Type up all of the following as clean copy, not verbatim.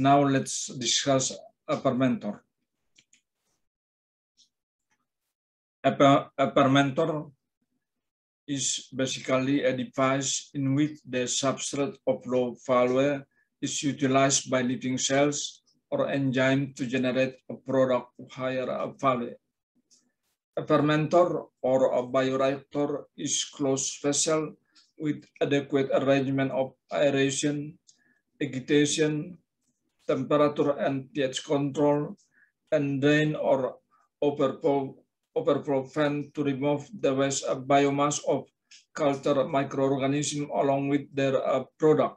Now let's discuss a fermentor. A fermentor is basically a device in which the substrate of low value is utilized by living cells or enzyme to generate a product of higher value. A fermentor or a bioreactor is closed vessel with adequate arrangement of aeration, agitation, temperature and pH control, and drain or overflow fan to remove the waste biomass of culture microorganisms along with their product.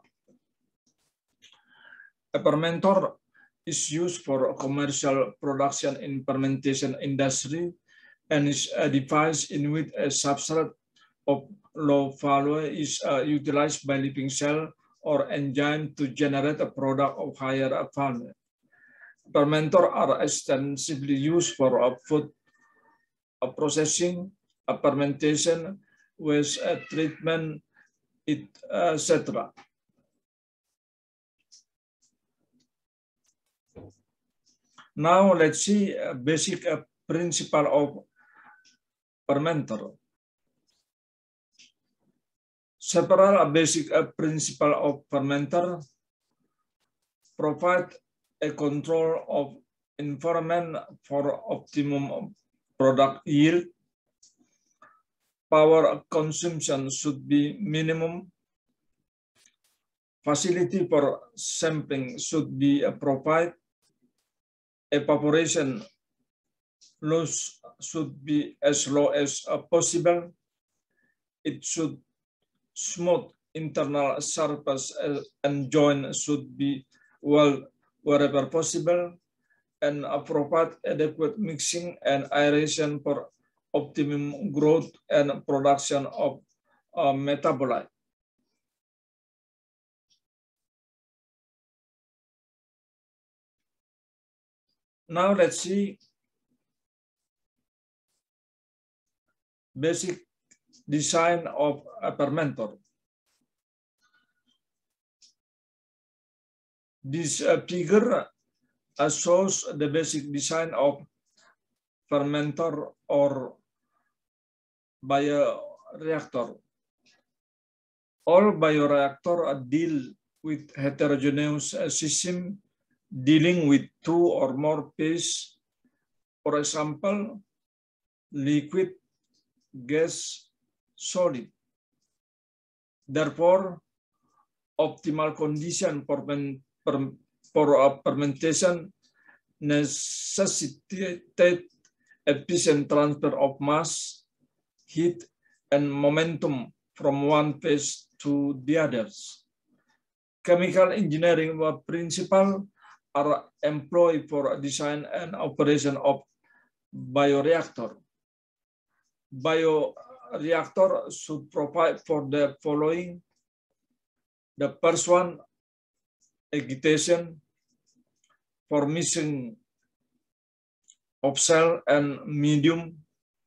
A fermentor is used for commercial production in fermentation industry and is a device in which a substrate of low value is utilized by living cell or enzyme to generate a product of higher value. Fermentors are extensively used for food processing, fermentation, waste treatment, etc. Now let's see a basic principle of fermenter. Several basic principles of fermenter provide a control of environment for optimum product yield. Power consumption should be minimum. Facility for sampling should be provided. Evaporation loss should be as low as possible. It should smooth internal surface and joint should be well wherever possible, and provide adequate mixing and aeration for optimum growth and production of metabolite. Now let's see basic design of a fermentor. This figure shows the basic design of fermentor or bioreactor. All bioreactors deal with heterogeneous system dealing with two or more phases, for example, liquid, gas, solid. Therefore, optimal condition for fermentation necessitate efficient transfer of mass, heat, and momentum from one phase to the others. Chemical engineering principles are employed for design and operation of bioreactor. Bioreactor should provide for the following. The first one, agitation, formation of cell and medium,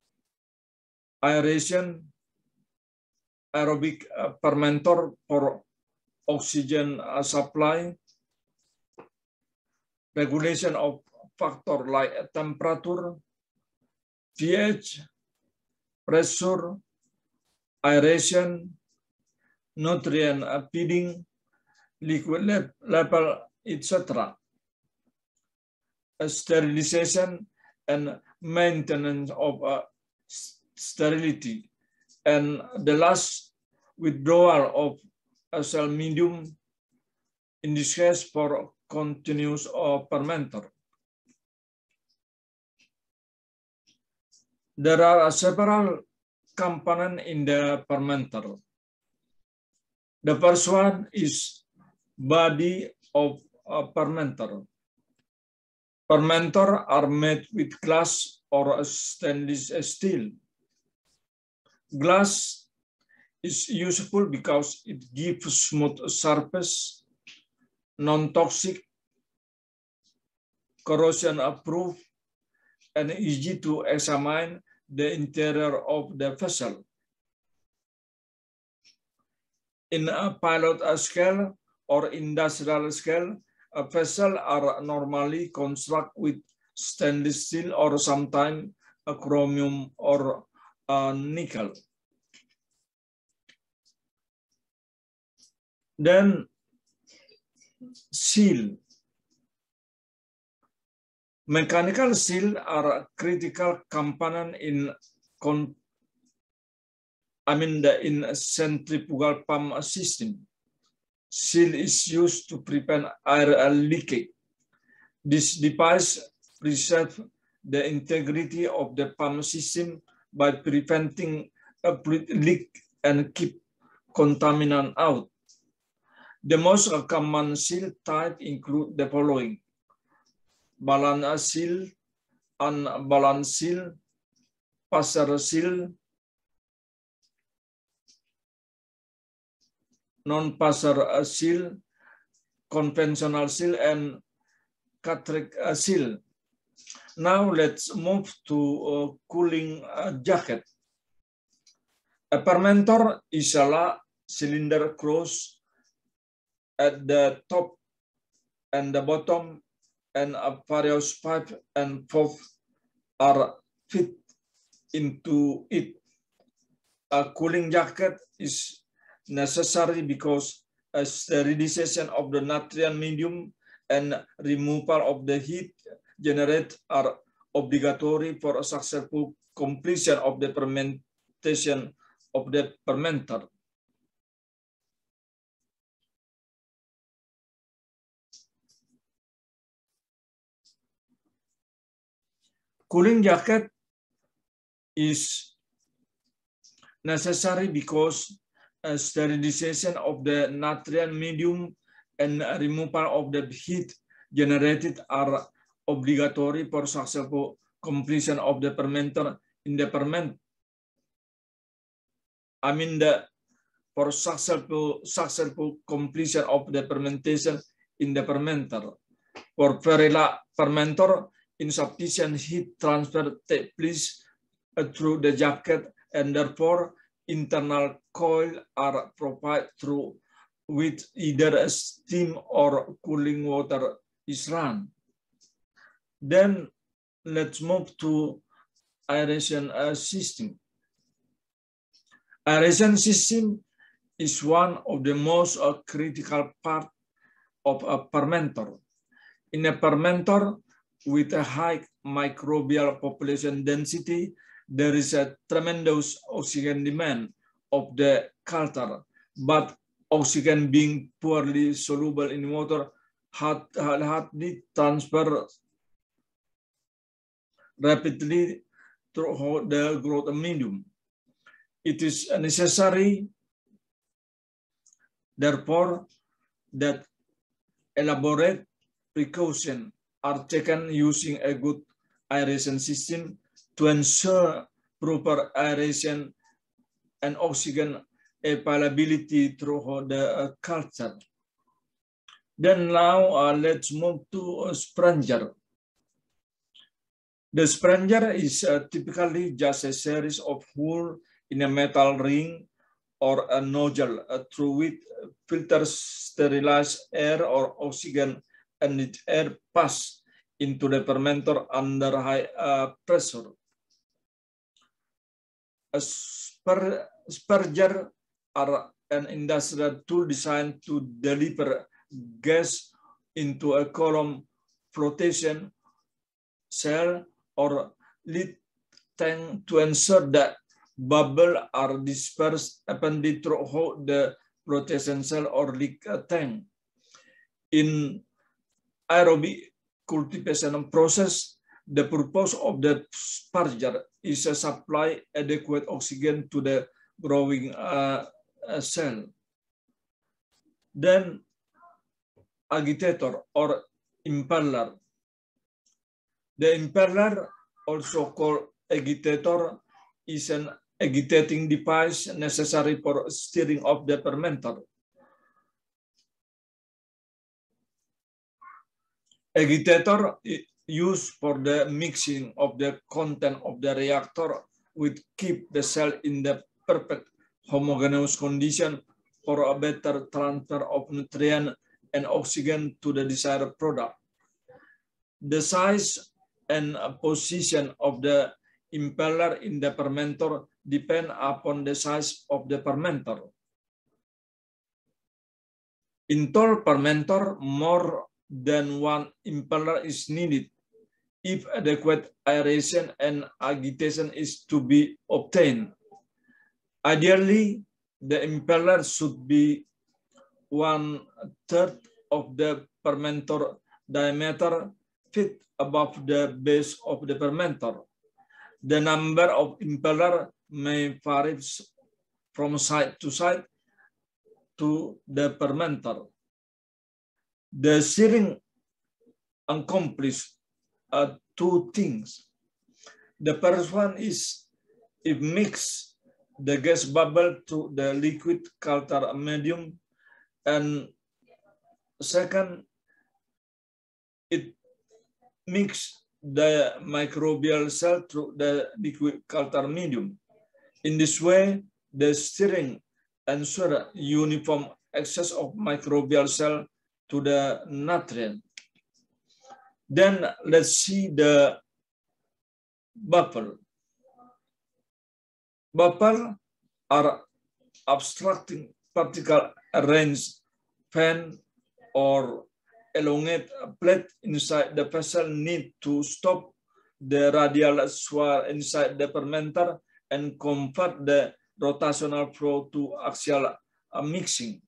aeration, aerobic fermenter for oxygen supply, regulation of factor like temperature, pH, pressure, aeration, nutrient feeding, liquid level, etc. Sterilization and maintenance of sterility. And the last, withdrawal of a cell medium, in this case for continuous fermenter. There are several components in the fermenter. The first one is body of a fermenter. Fermenters are made with glass or stainless steel. Glass is useful because it gives smooth surface, non-toxic, corrosion-proof, and easy to examine the interior of the vessel. In a pilot scale or industrial scale, vessels are normally constructed with stainless steel or sometimes chromium or nickel. Then seal. Mechanical seal are a critical component in centrifugal pump system. Seal is used to prevent air leakage. This device preserves the integrity of the pump system by preventing a fluid leak and keep contaminant out. The most common seal type include the following: balance seal, unbalanced seal, passer seal, non-passer seal, conventional seal, and Cartridge seal. Now let's move to cooling jacket. A fermenter is a cylinder closed at the top and the bottom, and various pipes and valves are fit into it. A cooling jacket is necessary because a sterilization of the natrium medium and removal of the heat generated are obligatory for a successful completion of the fermentation of the fermenter. Cooling jacket is necessary because sterilization of the natrium medium and removal of the heat generated are obligatory for successful completion of the fermenter in the ferment. For successful completion of the fermentation in the fermenter. For fermenter, insufficient heat transfer takes place through the jacket, and therefore internal coil are provided through with either steam or cooling water is run. Then let's move to aeration system. Aeration system is one of the most critical part of a fermenter. In a fermenter with a high microbial population density, there is a tremendous oxygen demand of the culture, but oxygen being poorly soluble in water hardly transfer rapidly through the growth medium. It is necessary, therefore, that elaborate precautions are taken using a good aeration system to ensure proper aeration and oxygen availability through the culture. Then now let's move to a spranger. The spranger is typically just a series of holes in a metal ring or a nozzle through which filters sterilized air or oxygen and its air pass into the fermenter under high pressure. A spranger are an industrial tool designed to deliver gas into a column flotation cell or lead tank to ensure that bubbles are dispersed evenly through the flotation cell or leak tank. In aerobic cultivation process, the purpose of the spranger is to supply adequate oxygen to the growing cell. Then agitator or impeller. The impeller, also called agitator, is an agitating device necessary for stirring of the fermenter. Agitator is used for the mixing of the content of the reactor, which keep the cell in the perfect homogeneous condition for a better transfer of nutrient and oxygen to the desired product. The size and position of the impeller in the fermenter depend upon the size of the fermenter. In tall fermenter, more than one impeller is needed if adequate aeration and agitation is to be obtained. Ideally, the impeller should be 1/3 of the fermenter diameter, fit above the base of the fermenter. The number of impeller may vary from side to side to the fermenter. The searing accomplishes two things. The first one is it mix the gas bubble to the liquid culture medium, and second, it mix the microbial cell through the liquid culture medium. In this way, the stirring ensures uniform access of microbial cell to the nutrient. Then let's see the bubble. Bubble are obstructing particle arranged fan or elongate plate inside the vessel need to stop the radial swirl inside the fermenter and convert the rotational flow to axial mixing.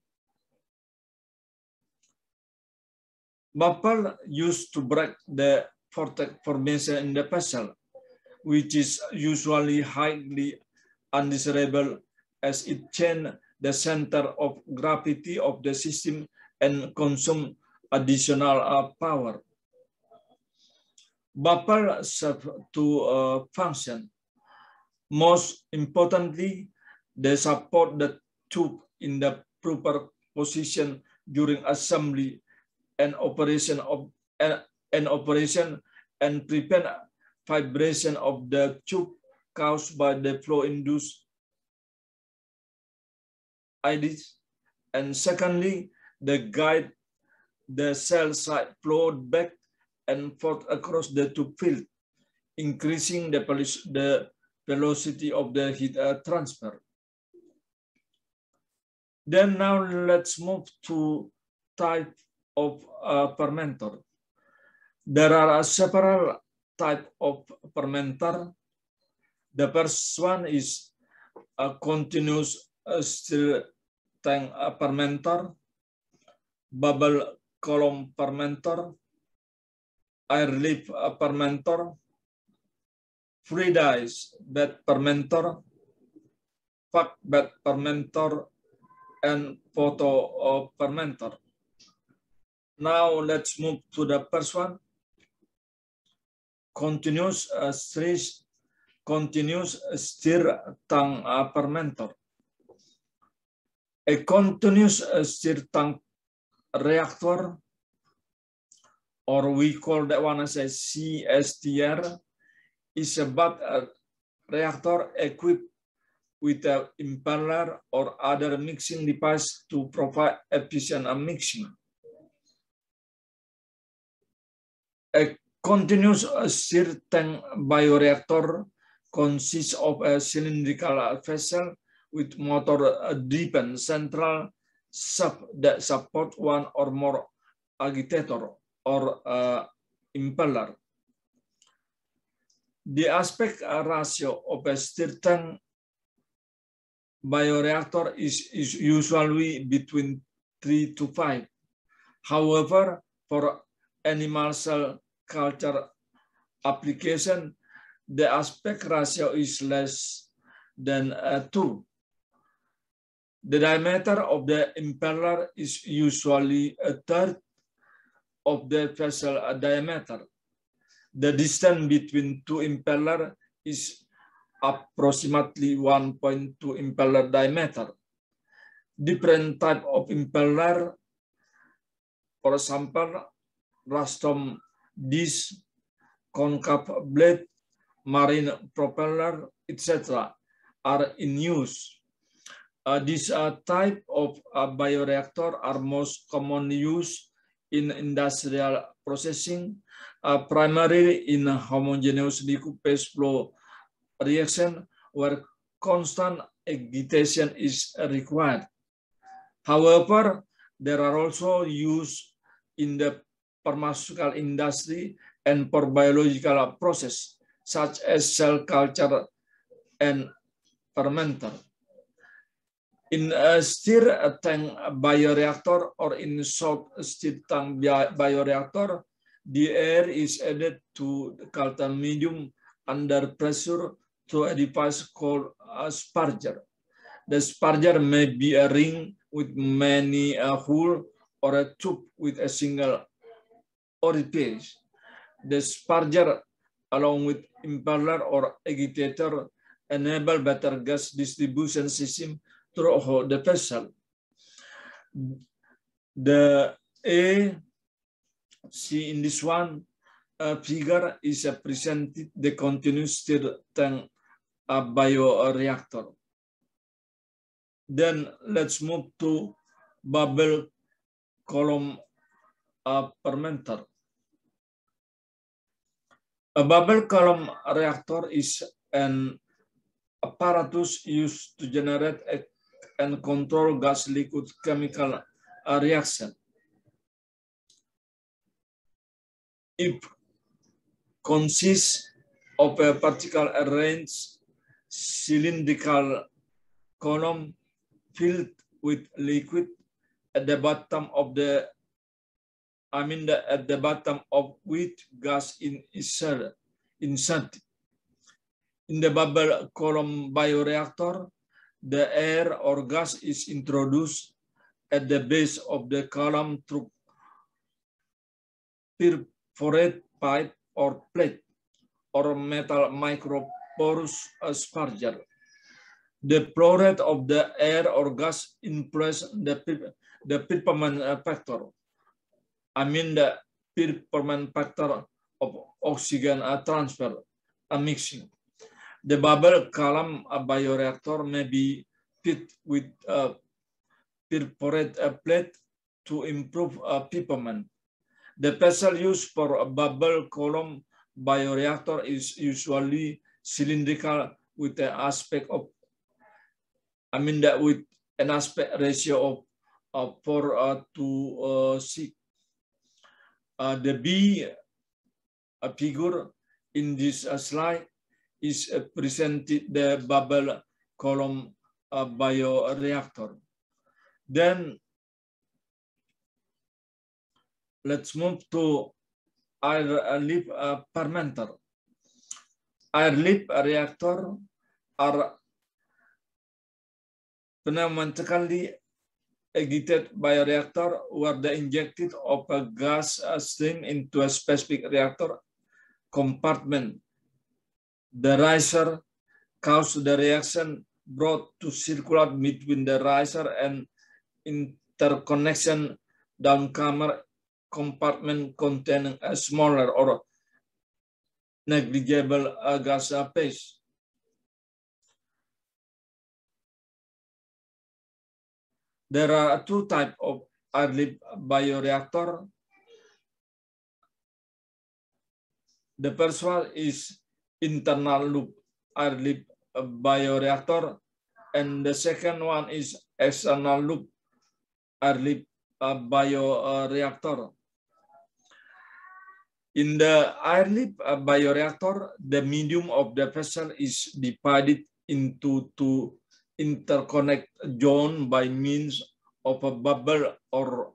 Bubble used to break the vortex formation in the vessel, which is usually highly undesirable as it changes the center of gravity of the system and consumes additional power. Bubble serve to function. Most importantly, they support the tube in the proper position during assembly and operation and prevent vibration of the tube caused by the flow-induced IDs. And secondly, they guide the cell side flow back and forth across the tube field, increasing the velocity of the heat transfer. Then now let's move to type of fermenter. There are several types of fermenter. The first one is a continuous stir tank fermenter, bubble column fermenter, airlift fermenter, fluidized bed fermenter, packed bed fermenter, and photo fermenter. Now let's move to the first one. Continuous stir tank fermenter. A continuous stir tank reactor, or we call that one as a CSTR, is a bath reactor equipped with an impeller or other mixing device to provide efficient mixing. A continuous stir tank bioreactor consists of a cylindrical vessel with motor-driven central shaft that support one or more agitator or impeller. The aspect ratio of a stir tank bioreactor is usually between 3 to 5. However, for animal cell culture application, the aspect ratio is less than 2. The diameter of the impeller is usually 1/3 of the vessel diameter. The distance between two impellers is approximately 1.2 impeller diameter. Different type of impeller, for example, rostrum disc, concave blade, marine propeller, etc., are in use. This type of bioreactor are most commonly used in industrial processing, primarily in homogeneous liquid phase flow reaction where constant agitation is required. However, there are also used in the pharmaceutical industry and for biological process, such as cell culture and fermenter. In a stir tank bioreactor or in salt stir tank bioreactor, the air is added to the calcined medium under pressure to a device called a sparger. The sparger may be a ring with many holes or a tube with a single orifice. The sparger, along with impeller or agitator, enable better gas distribution system through the vessel. The see in this one figure is presented the continuous stir tank bioreactor. Then let's move to bubble column fermenter. A bubble column reactor is an apparatus used to generate and control gas liquid chemical reaction. It consists of a particle arranged cylindrical column filled with liquid at the bottom of the at the bottom of which gas is inserted. In the bubble column bioreactor, the air or gas is introduced at the base of the column through perforated pipe or plate or metal microporous sparger. The flow rate of the air or gas influences the Pirperman factor. The Pirperman factor of oxygen transfer mixing. The bubble column bioreactor may be fitted with a perforated plate to improve Pirperman. The vessel used for a bubble column bioreactor is usually cylindrical with an aspect of with an aspect ratio of 4:6. The B figure in this slide is presented the bubble column bioreactor. Then let's move to air-lip fermenter. Air-lip reactor are pneumatically agitated bioreactor where the injected of a gas stream into a specific reactor compartment. The riser causes the reaction brought to circulate between the riser and interconnection downcomer compartment containing a smaller or negligible gas phase. There are two types of air-lip bioreactor. The first one is internal loop air-lip bioreactor, and the second one is external loop air-lip bioreactor. In the air-lip bioreactor, the medium of the vessel is divided into two interconnect zone by means of a bubble or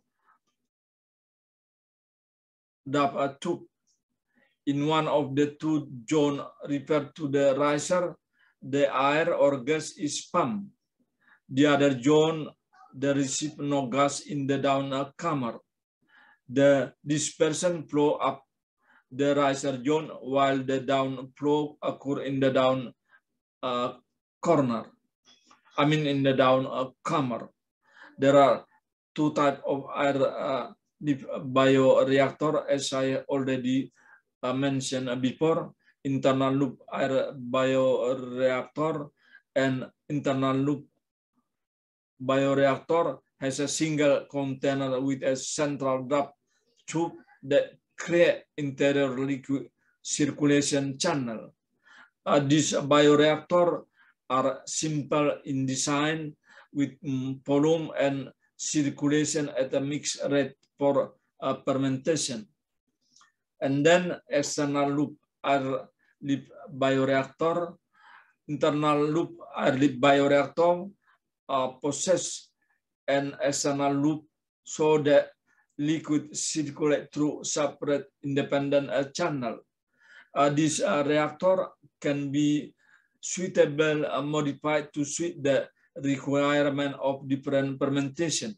tube. In one of the two zones referred to the riser, the air or gas is pumped. The other zone, the receive no gas in the downcomer. The dispersion flow up the riser zone while the down flow occur in the down corner. In the downcomer. There are two types of air bioreactor, as I already mentioned before: internal loop air bioreactor and internal loop bioreactor has a single container with a central drop tube that create interior liquid circulation channel. These bioreactors are simple in design with volume and circulation at a mixed rate for fermentation. And then external loop air lip bioreactor, internal loop air lip bioreactor possess an external loop so that liquid circulate through separate independent channel. This reactor can be suitably modified to suit the requirement of different fermentation.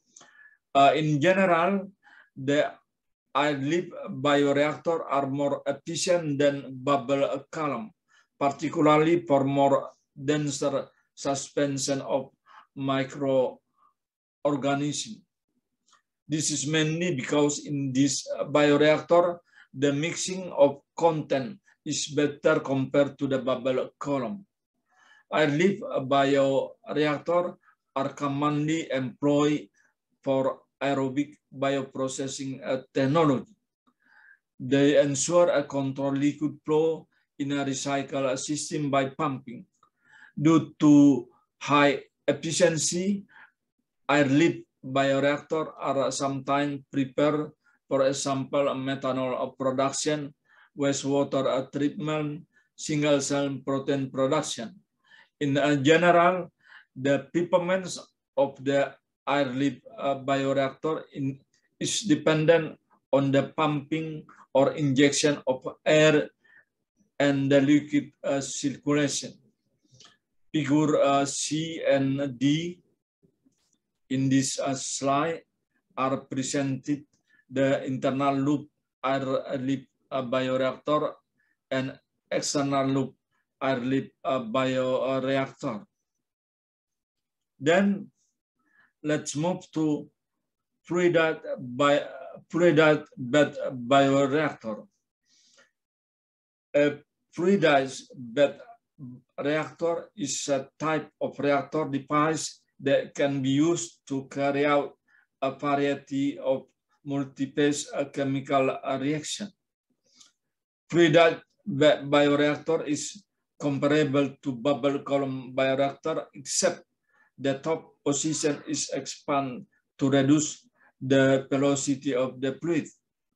In general, the air-lip bioreactor are more efficient than bubble column, particularly for more denser suspension of microorganisms. This is mainly because in this bioreactor, the mixing of content is better compared to the bubble column. Air-lip bioreactors are commonly employed for aerobic bioprocessing technology. They ensure a controlled liquid flow in a recycle system by pumping. Due to high efficiency, air-lip bioreactors are sometimes prepared, for example, methanol production, wastewater treatment, single-cell protein production. In general, the performance of the air-lip bioreactor is dependent on the pumping or injection of air and the liquid circulation. Figure C and D in this slide are presented the internal loop air-lip bioreactor and external loop air-lip bioreactor. Then let's move to fluidized bed bioreactor. A fluidized bed reactor is a type of reactor device that can be used to carry out a variety of multi-phase chemical reaction. Fluidized bed bioreactor is comparable to bubble column bioreactor, except the top position is expanded to reduce the velocity of the fluid.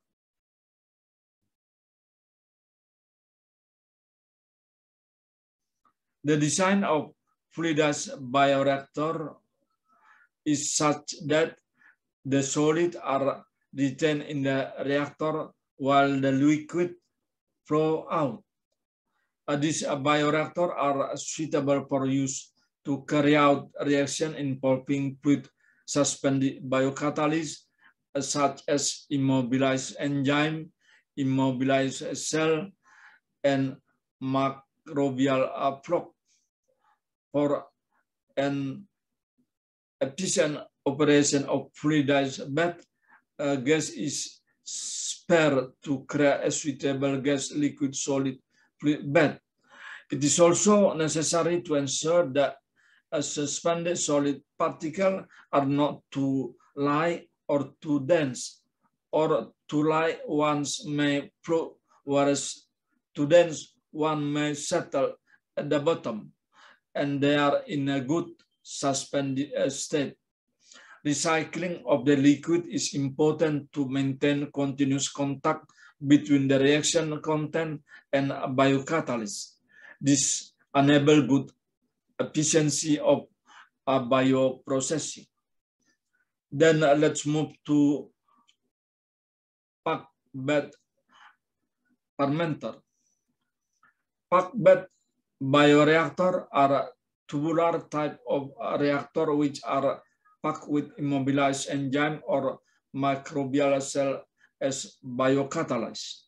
The design of fluidized bioreactor is such that the solids are retained in the reactor while the liquid flow out. These bioreactors are suitable for use to carry out reaction involving fluid suspended biocatalysts such as immobilized enzyme, immobilized cell, and microbial flow. For an efficient operation of fluidized bed, gas is spared to create a suitable gas liquid solid fluid bed. It is also necessary to ensure that a suspended solid particles are not too light or too dense, or too light ones may float, whereas too dense one may settle at the bottom, and they are in a good suspended state. Recycling of the liquid is important to maintain continuous contact between the reaction content and biocatalyst. This enables good efficiency of bioprocessing. Then let's move to packed bed fermenter. Packed bed bioreactor are tubular type of reactor which are packed with immobilized enzyme or microbial cell as biocatalyst.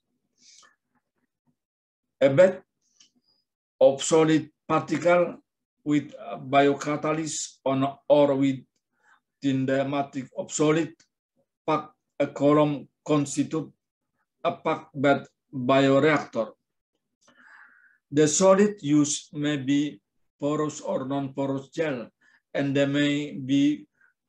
A bed of solid particle with biocatalyst on or within the matrix of solid packed column constitute a packed bed bioreactor. The solid used may be porous or non-porous gel, and they may be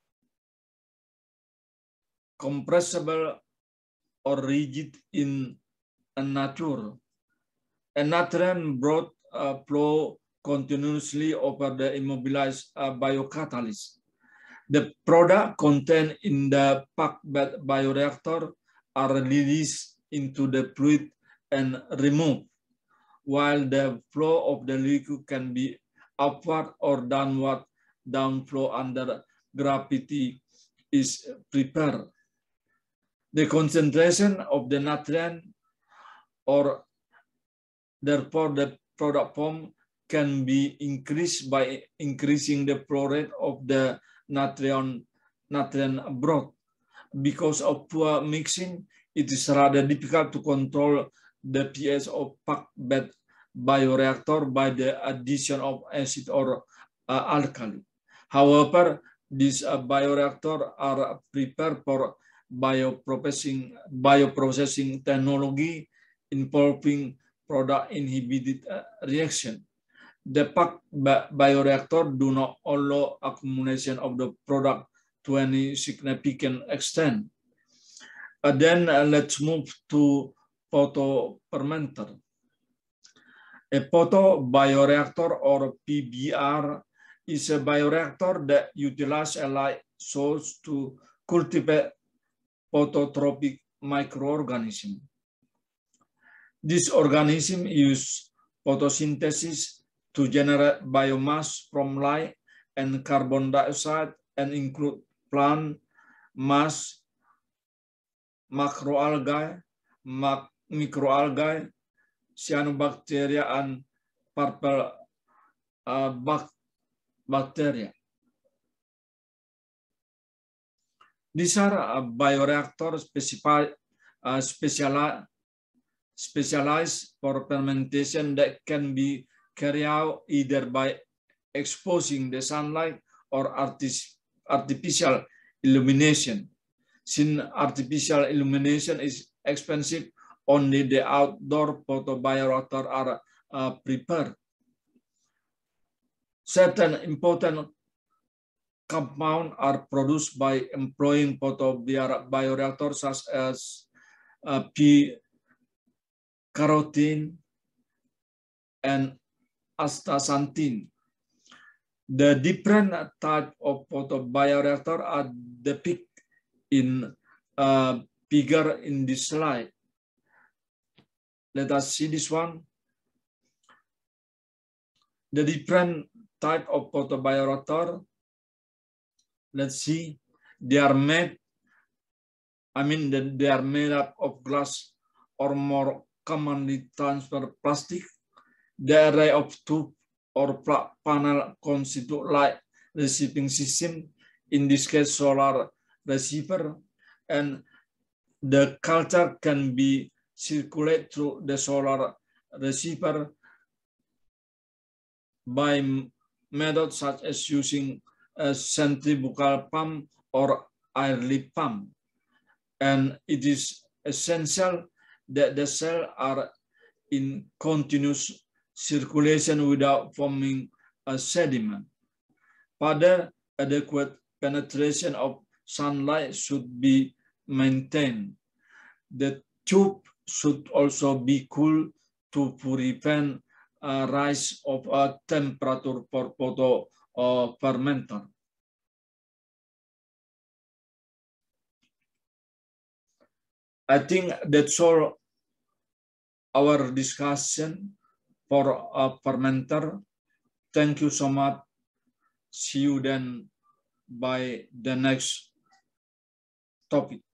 compressible or rigid in nature. A Natrium broth flow continuously over the immobilized biocatalyst. The product contained in the packed bed bioreactor are released into the fluid and removed, while the flow of the liquid can be upward or downward downflow under gravity is prepared. The concentration of the natrium, or therefore the product form, can be increased by increasing the flow rate of the natrium broth. Because of poor mixing, it is rather difficult to control the pH of packed bed bioreactor by the addition of acid or alkali. However, these bioreactors are prepared for bioprocessing technology involving product inhibited reaction. The packed bioreactor do not allow accumulation of the product to any significant extent. Then let's move to photofermenter. A photobioreactor, or PBR, is a bioreactor that utilizes a light source to cultivate phototropic microorganisms. These organisms use photosynthesis to generate biomass from light and carbon dioxide and include plant mass, macroalgae, microalgae, cyanobacteria, and purple bacteria. These are bioreactors specialized for fermentation that can be carried out either by exposing the sunlight or artificial illumination. Since artificial illumination is expensive, only the outdoor photobioreactors are prepared. Certain important compounds are produced by employing photobioreactors such as P-carotene and astaxanthin. The different types of photobioreactors are depicted in figure in this slide. Let us see this one. The different type of photobioreactor. Let's see. They are made. They are made up of glass or more commonly transparent plastic. The array of tube or panel constitute light receiving system. In this case, solar receiver, and the culture can be circulated through the solar receiver by methods such as using a centrifugal pump or air lift pump. And it is essential that the cells are in continuous circulation without forming a sediment. Further, adequate penetration of sunlight should be maintained. The tube should also be cool to prevent a rise of a temperature for photofermenter. I think that's all our discussion for a fermenter. Thank you so much. See you then by the next topic.